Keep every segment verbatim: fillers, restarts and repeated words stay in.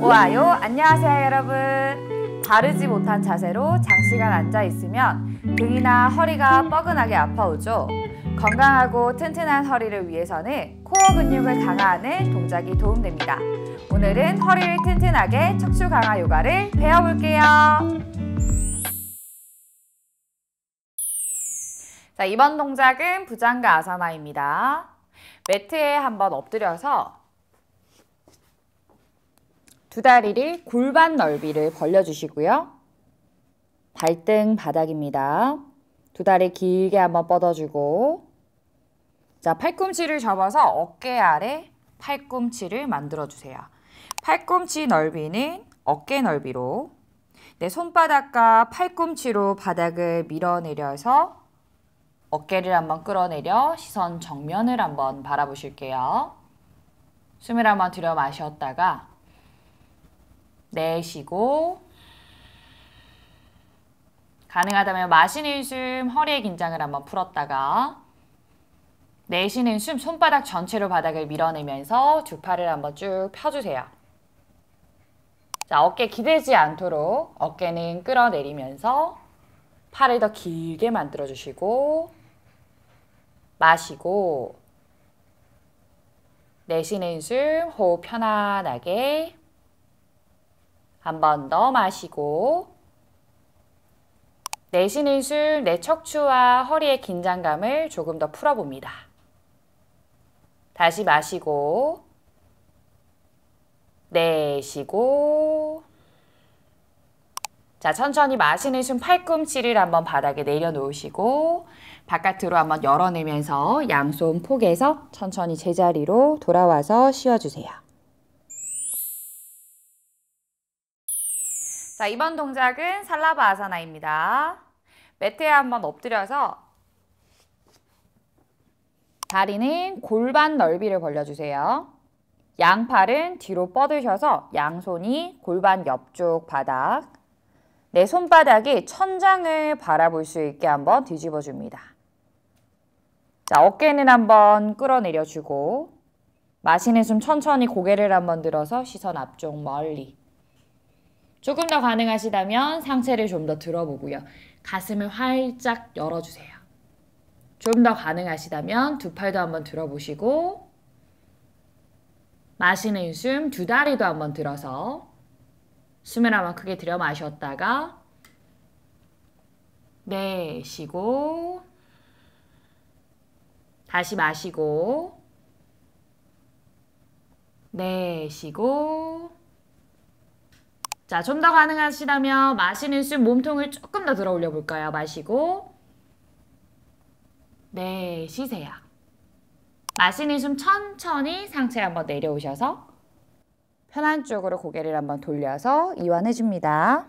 좋아요. 안녕하세요, 여러분. 바르지 못한 자세로 장시간 앉아 있으면 등이나 허리가 뻐근하게 아파오죠. 건강하고 튼튼한 허리를 위해서는 코어 근육을 강화하는 동작이 도움됩니다. 오늘은 허리를 튼튼하게 척추 강화 요가를 배워볼게요. 자, 이번 동작은 부장가 아사나입니다. 매트에 한번 엎드려서 두 다리를 골반 넓이를 벌려주시고요. 발등 바닥입니다. 두 다리 길게 한번 뻗어주고, 자, 팔꿈치를 접어서 어깨 아래 팔꿈치를 만들어주세요. 팔꿈치 넓이는 어깨 넓이로, 내 손바닥과 팔꿈치로 바닥을 밀어내려서 어깨를 한번 끌어내려 시선 정면을 한번 바라보실게요. 숨을 한번 들여 마셨다가 내쉬고, 가능하다면 마시는 숨 허리의 긴장을 한번 풀었다가 내쉬는 숨 손바닥 전체로 바닥을 밀어내면서 두 팔을 한번 쭉 펴주세요. 자, 어깨 기대지 않도록 어깨는 끌어내리면서 팔을 더 길게 만들어주시고, 마시고, 내쉬는 숨 호흡 편안하게 한 번 더 마시고, 내쉬는 숨 내 척추와 허리의 긴장감을 조금 더 풀어봅니다. 다시 마시고, 내쉬고, 자, 천천히 마시는 숨 팔꿈치를 한번 바닥에 내려놓으시고 바깥으로 한번 열어내면서 양손 폭에서 천천히 제자리로 돌아와서 쉬어주세요. 자, 이번 동작은 살라바 아사나입니다. 매트에 한번 엎드려서 다리는 골반 넓이를 벌려주세요. 양팔은 뒤로 뻗으셔서 양손이 골반 옆쪽 바닥, 내 손바닥이 천장을 바라볼 수 있게 한번 뒤집어 줍니다. 자, 어깨는 한번 끌어내려주고, 마시는 숨 천천히 고개를 한번 들어서 시선 앞쪽 멀리. 조금 더 가능하시다면 상체를 좀 더 들어보고요. 가슴을 활짝 열어주세요. 좀 더 가능하시다면 두 팔도 한번 들어보시고, 마시는 숨 두 다리도 한번 들어서 숨을 한번 크게 들여 마셨다가 내쉬고, 다시 마시고, 내쉬고. 자, 좀 더 가능하시다면 마시는 숨 몸통을 조금 더 들어 올려 볼까요? 마시고, 내쉬세요. 마시는 숨 천천히 상체 한번 내려오셔서 편한 쪽으로 고개를 한번 돌려서 이완해 줍니다.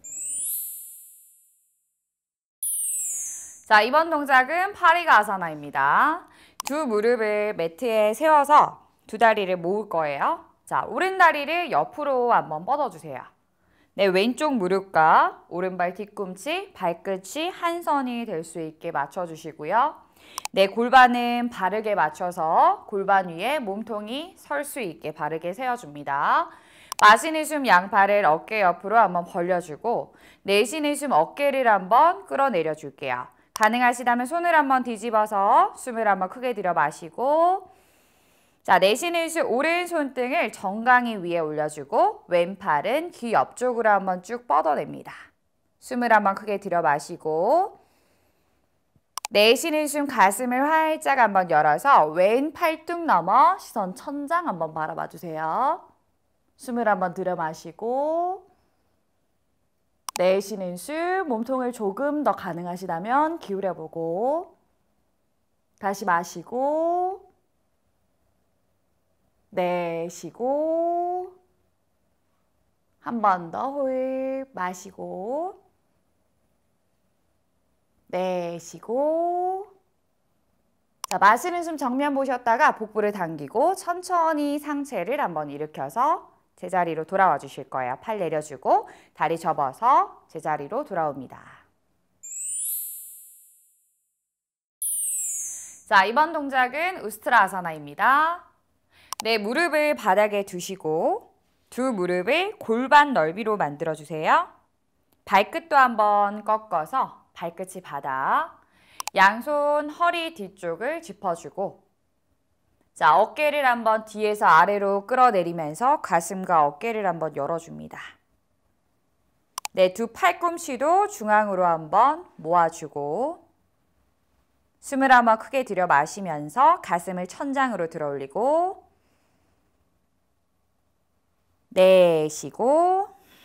자, 이번 동작은 파리가 아사나입니다. 두 무릎을 매트에 세워서 두 다리를 모을 거예요. 자, 오른 다리를 옆으로 한번 뻗어주세요. 내 왼쪽 무릎과 오른발 뒤꿈치, 발끝이 한 선이 될 수 있게 맞춰주시고요. 내 골반은 바르게 맞춰서 골반 위에 몸통이 설 수 있게 바르게 세워줍니다. 마시는 숨 양팔을 어깨 옆으로 한번 벌려주고, 내쉬는 숨 어깨를 한번 끌어내려 줄게요. 가능하시다면 손을 한번 뒤집어서 숨을 한번 크게 들여 마시고, 자, 내쉬는 숨 오른 손등을 정강이 위에 올려주고 왼팔은 귀 옆쪽으로 한번 쭉 뻗어냅니다. 숨을 한번 크게 들여 마시고, 내쉬는 숨 가슴을 활짝 한번 열어서 왼 팔뚝 넘어 시선 천장 한번 바라봐 주세요. 숨을 한번 들여 마시고, 내쉬는 숨 몸통을 조금 더 가능하시다면 기울여 보고, 다시 마시고, 내쉬고, 한 번 더 호흡 마시고, 내쉬고. 자, 마시는 숨 정면 보셨다가 복부를 당기고 천천히 상체를 한번 일으켜서 제자리로 돌아와 주실 거예요. 팔 내려주고 다리 접어서 제자리로 돌아옵니다. 자, 이번 동작은 우스트라 아사나입니다. 네, 무릎을 바닥에 두시고 두 무릎을 골반 넓이로 만들어주세요. 발끝도 한번 꺾어서 발끝이 바닥. 양손 허리 뒤쪽을 짚어주고 자, 어깨를 한번 뒤에서 아래로 끌어내리면서 가슴과 어깨를 한번 열어줍니다. 네, 두 팔꿈치도 중앙으로 한번 모아주고 숨을 한번 크게 들여 마시면서 가슴을 천장으로 들어 올리고 내쉬고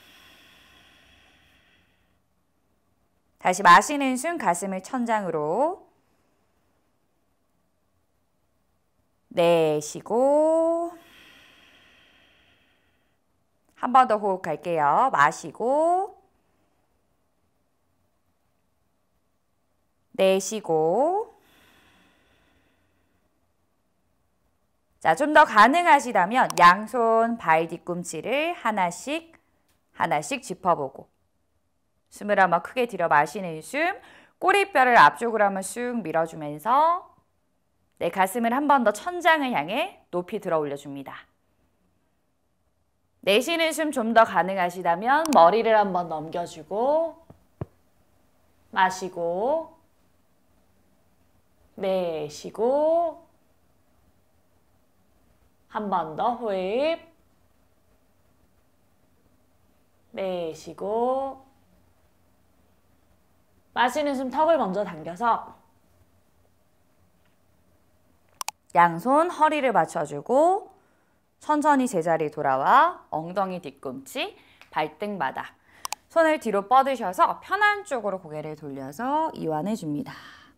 다시 마시는 숨 가슴을 천장으로 내쉬고 한 번 더 호흡할게요. 마시고 내쉬고 자, 좀 더 가능하시다면 양손 발 뒤꿈치를 하나씩 하나씩 짚어보고 숨을 한번 크게 들여 마시는 숨 꼬리뼈를 앞쪽으로 한번 쑥 밀어주면서 내 가슴을 한 번 더 천장을 향해 높이 들어 올려줍니다. 내쉬는 숨 좀 더 가능하시다면 머리를 한번 넘겨주고 마시고 내쉬고 한 번 더 호흡 내쉬고 마시는 숨 턱을 먼저 당겨서 양손 허리를 받쳐주고 천천히 제자리 돌아와 엉덩이 뒤꿈치 발등 바닥 손을 뒤로 뻗으셔서 편한 쪽으로 고개를 돌려서 이완해 줍니다.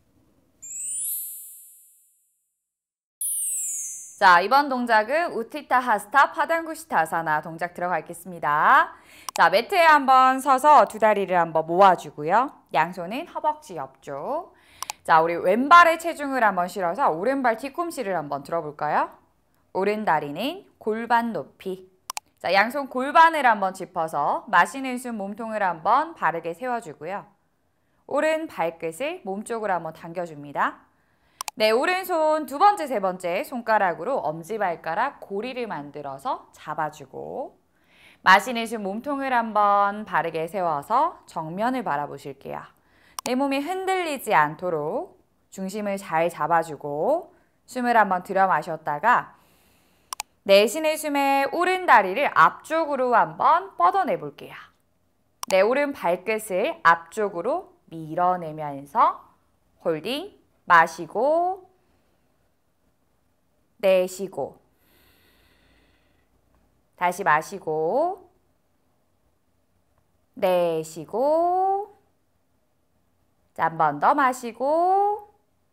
자, 이번 동작은 우티타 하스타 파당구시타사나 동작 들어가겠습니다. 자, 매트에 한번 서서 두 다리를 한번 모아주고요. 양손은 허벅지 옆쪽. 자, 우리 왼발에 체중을 한번 실어서 오른발 뒤꿈치를 한번 들어볼까요? 오른 다리는 골반 높이. 자, 양손 골반을 한번 짚어서 마시는 숨 몸통을 한번 바르게 세워주고요. 오른 발끝을 몸쪽으로 한번 당겨줍니다. 네, 오른손 두 번째, 세 번째 손가락으로 엄지발가락 고리를 만들어서 잡아주고 마시는 숨 몸통을 한번 바르게 세워서 정면을 바라보실게요. 내 몸이 흔들리지 않도록 중심을 잘 잡아주고 숨을 한번 들여 마셨다가 내쉬는 숨에 오른 다리를 앞쪽으로 한번 뻗어내 볼게요. 네, 오른 발끝을 앞쪽으로 밀어내면서 홀딩 마시고 내쉬고 다시 마시고 내쉬고 자, 한 번 더 마시고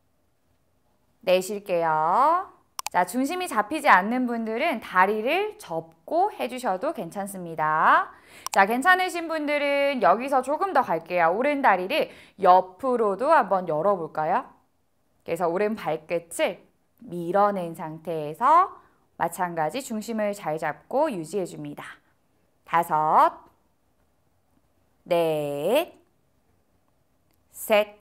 내쉴게요. 자, 중심이 잡히지 않는 분들은 다리를 접고 해주셔도 괜찮습니다. 자, 괜찮으신 분들은 여기서 조금 더 갈게요. 오른 다리를 옆으로도 한번 열어볼까요? 그래서 오른 발끝을 밀어낸 상태에서 마찬가지 중심을 잘 잡고 유지해줍니다. 다섯, 넷, 셋,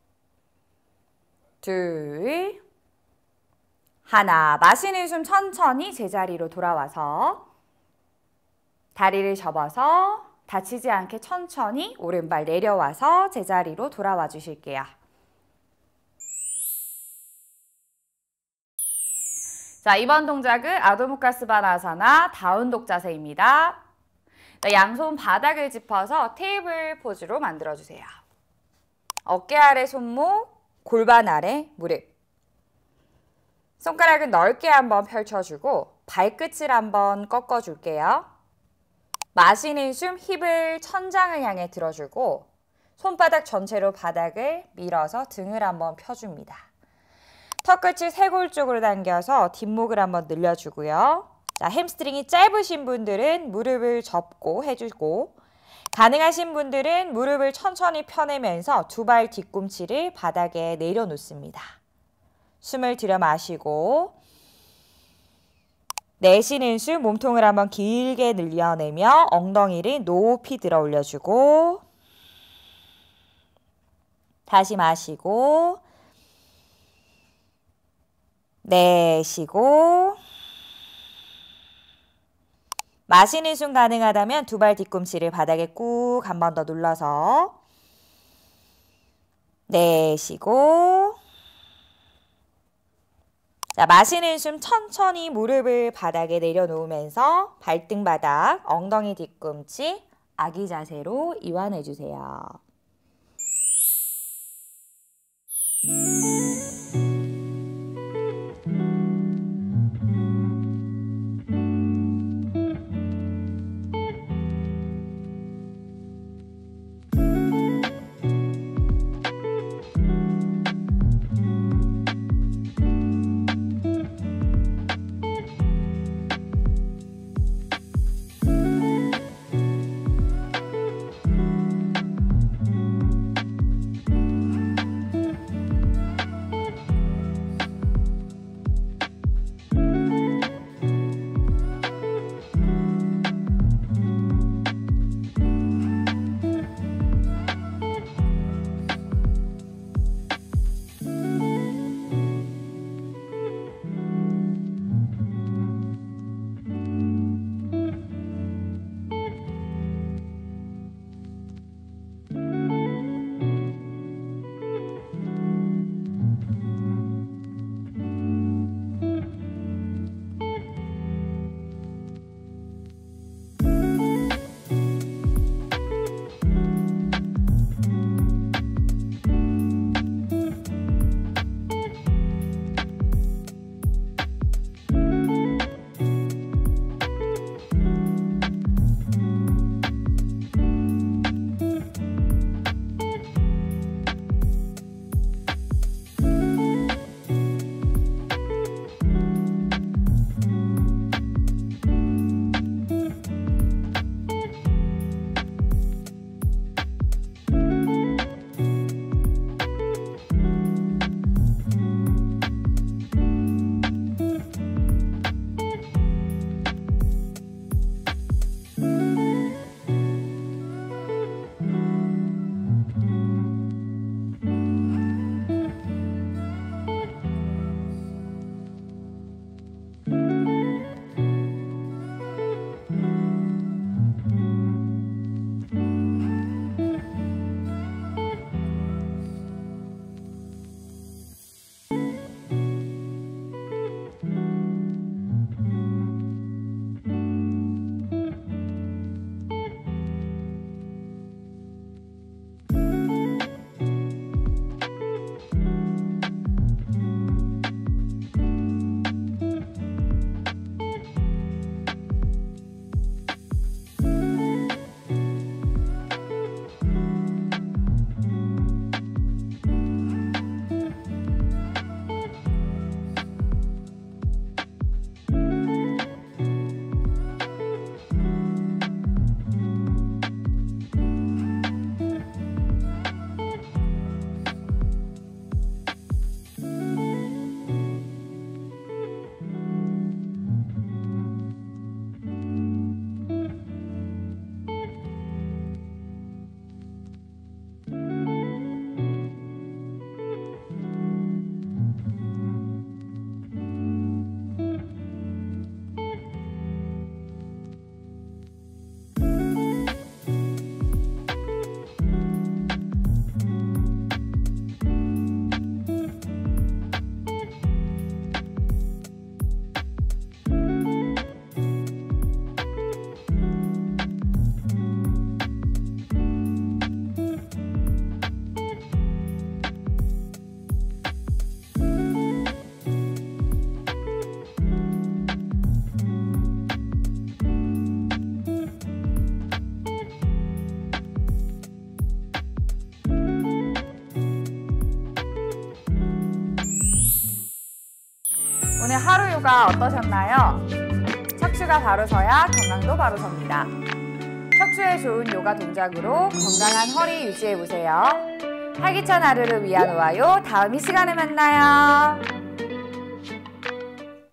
둘, 하나. 마시는 숨 천천히 제자리로 돌아와서 다리를 접어서 다치지 않게 천천히 오른발 내려와서 제자리로 돌아와 주실게요. 자, 이번 동작은 아도무카스바나사나 다운독 자세입니다. 자, 양손 바닥을 짚어서 테이블 포즈로 만들어주세요. 어깨 아래 손목, 골반 아래 무릎. 손가락은 넓게 한번 펼쳐주고 발끝을 한번 꺾어줄게요. 마시는 숨 힙을 천장을 향해 들어주고 손바닥 전체로 바닥을 밀어서 등을 한번 펴줍니다. 턱끝을 쇄골 쪽으로 당겨서 뒷목을 한번 늘려주고요. 자, 햄스트링이 짧으신 분들은 무릎을 접고 해주고 가능하신 분들은 무릎을 천천히 펴내면서 두 발 뒤꿈치를 바닥에 내려놓습니다. 숨을 들여 마시고 내쉬는 숨 몸통을 한번 길게 늘려내며 엉덩이를 높이 들어 올려주고 다시 마시고 내쉬고 마시는 숨 가능하다면 두 발 뒤꿈치를 바닥에 꾹 한 번 더 눌러서 내쉬고 자, 마시는 숨 천천히 무릎을 바닥에 내려놓으면서 발등 바닥, 엉덩이 뒤꿈치 아기 자세로 이완해 주세요. 오늘 하루 요가 어떠셨나요? 척추가 바로 서야 건강도 바로 섭니다. 척추에 좋은 요가 동작으로 건강한 허리 유지해보세요. 활기찬 하루를 위한 오아요. 다음 이 시간에 만나요.